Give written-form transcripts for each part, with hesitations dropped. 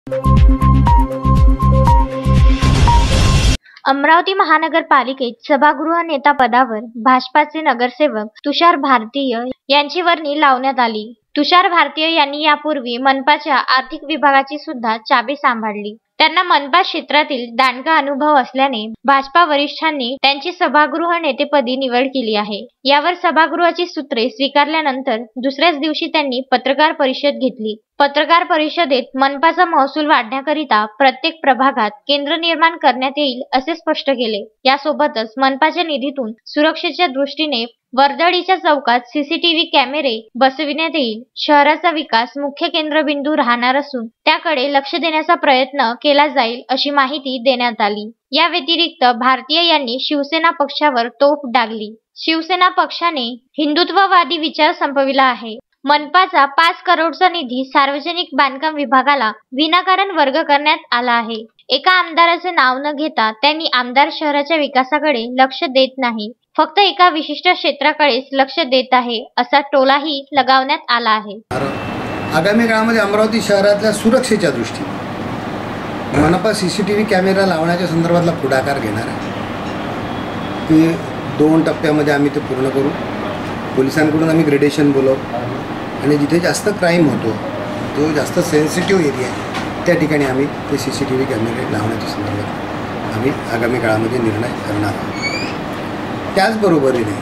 अमरावती महानगरपालिकेत सभागृह नेता पदावर भाजपाचे नगरसेवक तुषार भारतीय यांची वर्णी लावण्यात आली। तुषार भारतीय यांनी यापूर्वी मनपाच्या आर्थिक विभागाची सुद्धा चाबी सांभाळली। त्यांना मनपा क्षेत्रातील दांडगा अनुभव असल्याने भाजपा वरिष्ठांनी त्यांची सभागृह नेतेपदी निवड केली आहे। यावर सभागृहाची सूत्रे स्वीकारल्यानंतर दुसऱ्याच दिवशी त्यांनी पत्रकार परिषद घेतली। पत्रकार परिषदेत मनपाचा महसूल वाढण्याकरिता प्रत्येक प्रभागात केंद्र निर्माण करण्यात येईल असे स्पष्ट केले। यासोबतच मनपाच्या निधीतून सुरक्षेच्या दृष्टीने वर्दळीच्या चौकात सीसीटीव्ही कॅमेरे बसविण्यात येईल। शहराचा विकास मुख्य केंद्रबिंदू राहणार असून त्याकडे लक्ष देण्याचा प्रयत्न केला जाईल अशी माहिती देण्यात आली। या व्यतिरिक्त भारतीय यांनी शिवसेना पक्षावर तोफ डागली। शिवसेना पक्षाने हिंदुत्ववादी विचार संपविला आहे। मनपाचा 5 करोडचा निधी सार्वजनिक बांधकाम विभागाला विनाकारण वर्ग करण्यात आला आहे। एका आमदाराचे नाव न घेता त्यांनी आमदार शहराच्या विकासाकडे लक्ष देत नाही, फक्त एका विशिष्ट क्षेत्राकडेच लक्ष देत आहे असा टोलाही लगावण्यात आला आहे। आगामी काळामध्ये अमरावती शहरातल्या सुरक्षेच्या दृष्टीने मनपा सीसीटीव्ही कॅमेरा लावण्याच्या संदर्भातला पुढाकार घेणार आहे। की 2 टप्प्यामध्ये आम्ही ते पूर्ण करू। पोलिसांकडून आम्ही ग्रेडेशन बोलवू आणि जिथे जास्त क्राईम होतो, जो जास्त सेन्सिटिव्ह एरिया आहे, त्या ठिकाणी आम्ही ते सीसीटीव्ही कॅमेरे लावण्याच्या संदर्भात आम्ही आगामी काळामध्ये निर्णय करणार आहोत। त्याचबरोबरीने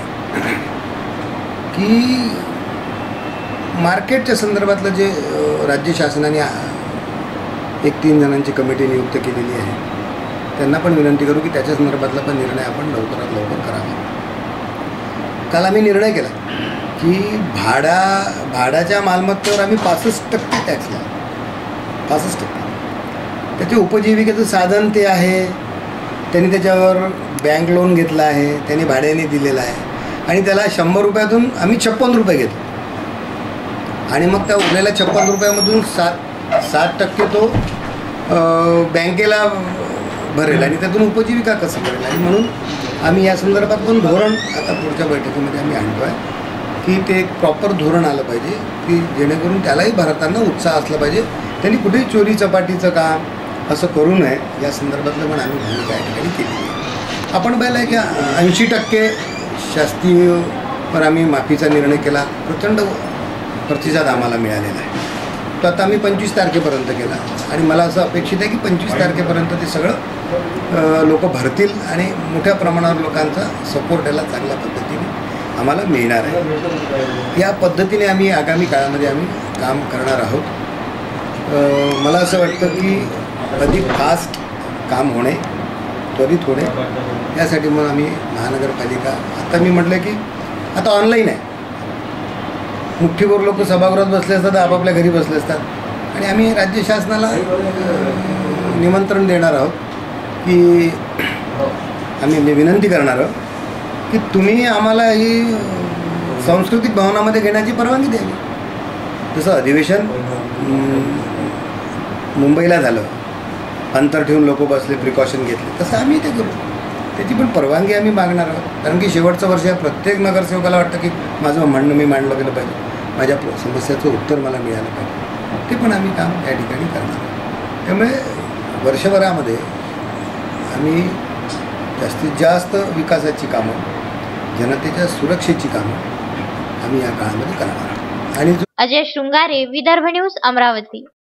की मार्केटच्या संदर्भातलं जे राज्य शासनाने एक 3 जणांची कमिटी नियुक्त केलेली आहे, त्यांना पण विनंती करू की त्याच्या संदर्भातला पण निर्णय आपण लवकरात लवकर करावा। काल आम्ही निर्णय केला की भाड्याच्या मालमत्तेवर आम्ही 65% टॅक्स लावू। 65%। त्याचे उपजीविकेचं साधन ते आहे, त्यांनी त्याच्यावर बँक लोन घेतलं आहे, त्यांनी भाड्याने दिलेलं आहे आणि त्याला 100 रुपयातून आम्ही 56 रुपये घेतो आणि मग त्या उरलेल्या 56 रुपयामधून 7% तो बँकेला भरेल आणि त्यातून उपजीविका कसं करेल। आणि म्हणून आम्ही या संदर्भात पण धोरण आता पुढच्या बैठकीमध्ये आम्ही आणतो आहे की ते एक प्रॉपर धोरण आलं पाहिजे की जेणेकरून त्यालाही भरताना उत्साह असला पाहिजे। त्यांनी कुठेही चोरी चपाटीचं काम असं करू नये या संदर्भातलं पण आम्ही भूमिका या ठिकाणी केली आहे। आपण पाहिलं आहे की 80% शास्तीवर आम्ही माफीचा निर्णय केला, प्रचंड प्रतिसाद आम्हाला मिळालेला आहे। तो आता आम्ही 25 तारखेपर्यंत केला आणि मला असं अपेक्षित आहे की 25 तारखेपर्यंत ते सगळं लोक भरतील आणि मोठ्या प्रमाणावर लोकांचा सपोर्ट याला चांगल्या पद्धतीने आम्हाला मिळणार आहे। या पद्धतीने आम्ही आगामी काळामध्ये आम्ही काम करणार आहोत। मला असं वाटतं की अधिक फास्ट काम होणे, त्वरित होणे, यासाठी मग आम्ही महानगरपालिका आता मी म्हटलं की आता ऑनलाईन आहे। मुठ्ठीभर लोक सभागृहात बसले असतात, आपापल्या घरी बसले असतात आणि आम्ही राज्य शासनाला निमंत्रण देणार आहोत की आम्ही विनंती करणार आहोत की तुम्ही आम्हाला ही सांस्कृतिक भवनामध्ये घेण्याची परवानगी द्यावी। जसं अधिवेशन मुंबईला झालं, अंतर ठेवून लोक बसले, प्रिकॉशन घेतले, तसं आम्ही ते करू। त्याची पण परवानगी आम्ही मागणार आहोत, कारण की शेवटचं वर्ष आहे। प्रत्येक नगरसेवकाला वाटतं की माझं म्हणणं मी मांडलं गेलं पाहिजे, माझ्या समस्याचं उत्तर मला मिळालं पाहिजे। ते पण आम्ही काम या ठिकाणी करणार आहोत। त्यामुळे वर्षभरामध्ये आम्ही जास्तीत जास्त विकासाची कामं, जनतेच्या सुरक्षेची कामं आम्ही या काळामध्ये करणार आहोत। आणि अजय शृंगारे, विदर्भ न्यूज, अमरावती।